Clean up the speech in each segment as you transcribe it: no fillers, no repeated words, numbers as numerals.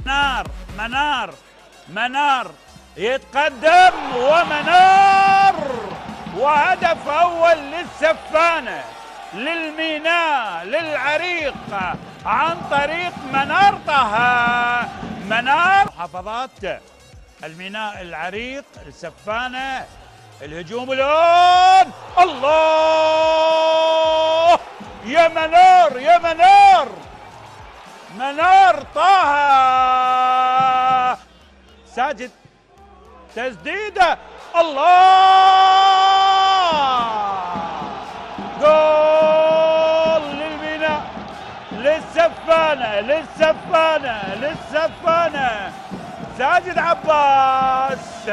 منار يتقدم ومنار، وهدف أول للسفانة للميناء للعريق عن طريق منار طه. منار محافظات الميناء العريق السفانة. الهجوم الآن، الله يا منار يا منار، منار طه ساجد تسديده، الله جول للميناء للسفانة ساجد عباس.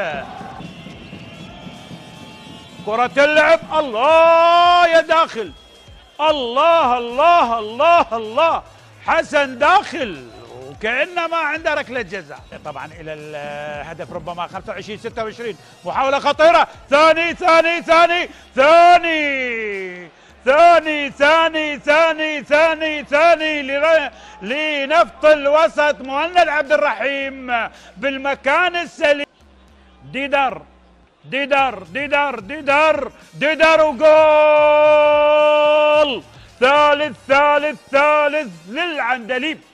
كرة اللعب، الله يا داخل، الله الله الله الله، حسن داخل وكأنه ما عنده ركلة جزاء. طبعا إلى الهدف ربما 25-26، محاولة خطيرة، ثاني ثاني ثاني ثاني ثاني ثاني ثاني ثاني ثاني لنفط الوسط مهند عبد الرحيم بالمكان السليم. ديدار ديدار ديدار ديدار ديدار وجول ثالث للعندليب.